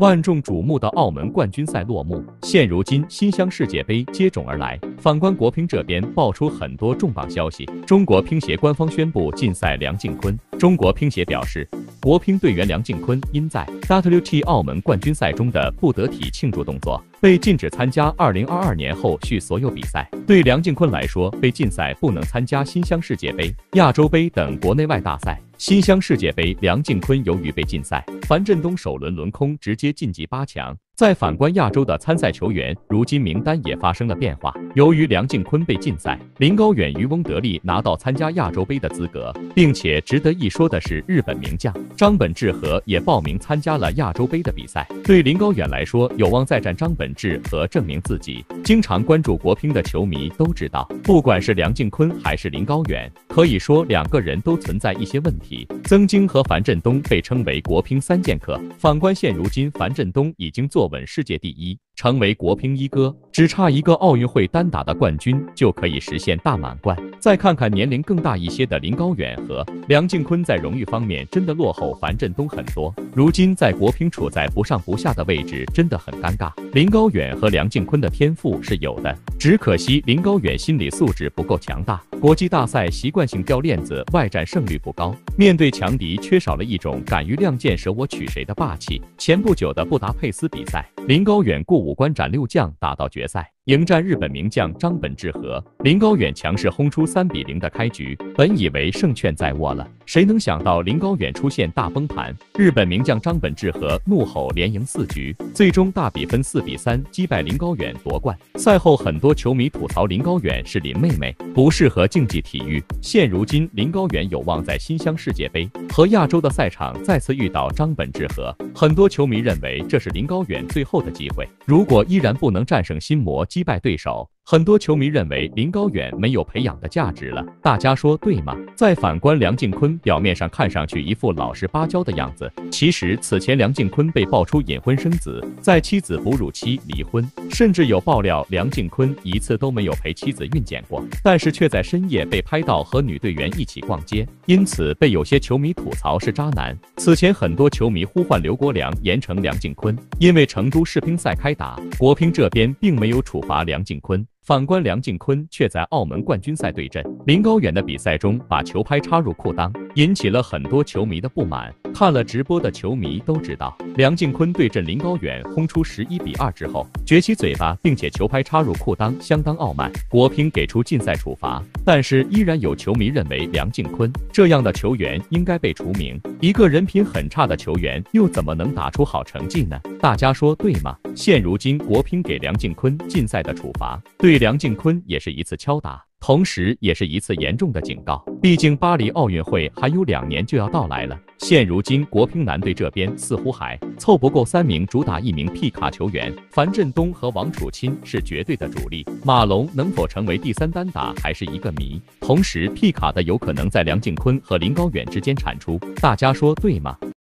万众瞩目的澳门冠军赛落幕，现如今新乡世界杯接踵而来。反观国乒这边爆出很多重磅消息，中国乒协官方宣布禁赛梁靖昆。中国乒协表示，国乒队员梁靖昆因在 WT 澳门冠军赛中的不得体庆祝动作，被禁止参加2022年后续所有比赛。对梁靖昆来说，被禁赛不能参加新乡世界杯、亚洲杯等国内外大赛。新乡世界杯，梁靖昆由于被禁赛，樊振东首轮轮空直接晋级8强。再反观亚洲的参赛球员，如今名单也发生了变化。由于梁靖昆被禁赛，林高远、渔翁得利拿到参加亚洲杯的资格，并且值得一说的是，日本名将张本智和也报名参加了亚洲杯的比赛。对林高远来说，有望再战张本智和证明自己。经常关注国乒的球迷都知道，不管是梁靖昆还是林高远，可以说两个人都存在一些问题。曾经和樊振东被称为国乒3剑客，反观现如今，樊振东已经坐稳世界第一，成为国乒一哥，只差一个奥运会单打的冠军就可以实现大满贯。再看看年龄更大一些的林高远和梁靖昆，在荣誉方面真的落后樊振东很多，如今在国乒处在不上不下的位置，真的很尴尬。林高远和梁靖昆的天赋是有的，只可惜林高远心理素质不够强大，国际大赛习惯性掉链子，外战胜率不高，面对强敌缺少了一种敢于亮剑舍我取谁的霸气。前不久的布达佩斯比赛，林高远过五关斩六将打到决赛，迎战日本名将张本智和，林高远强势轰出3-0的开局，本以为胜券在握了，谁能想到林高远出现大崩盘，日本名将张本智和怒吼连赢4局，最终大比分4-3击败林高远夺冠。赛后很多球迷吐槽林高远是林妹妹，不适合竞技体育。现如今林高远有望在新乡世界杯和亚洲的赛场再次遇到张本智和，很多球迷认为这是林高远最后的机会，如果依然不能战胜心魔击败对手，很多球迷认为林高远没有培养的价值了，大家说对吗？再反观梁靖昆，表面上看上去一副老实巴交的样子，其实此前梁靖昆被爆出隐婚生子，在妻子哺乳期离婚，甚至有爆料梁靖昆一次都没有陪妻子孕检过，但是却在深夜被拍到和女队员一起逛街，因此被有些球迷吐槽是渣男。此前很多球迷呼唤刘国梁严惩梁靖昆，因为成都世乒赛开打，国乒这边并没有处罚梁靖昆。反观梁靖昆却在澳门冠军赛对阵林高远的比赛中把球拍插入裤裆，引起了很多球迷的不满。看了直播的球迷都知道，梁靖昆对阵林高远轰出11-2之后，撅起嘴巴，并且球拍插入裤裆，相当傲慢。国乒给出禁赛处罚，但是依然有球迷认为梁靖昆这样的球员应该被除名。一个人品很差的球员又怎么能打出好成绩呢？大家说对吗？现如今国乒给梁靖昆禁赛的处罚，对梁靖昆也是一次敲打，同时也是一次严重的警告。毕竟巴黎奥运会还有2年就要到来了，现如今国乒男队这边似乎还凑不够3名主打1名皮卡球员，樊振东和王楚钦是绝对的主力，马龙能否成为第3单打还是一个谜。同时皮卡的有可能在梁靖昆和林高远之间产出，大家说对吗？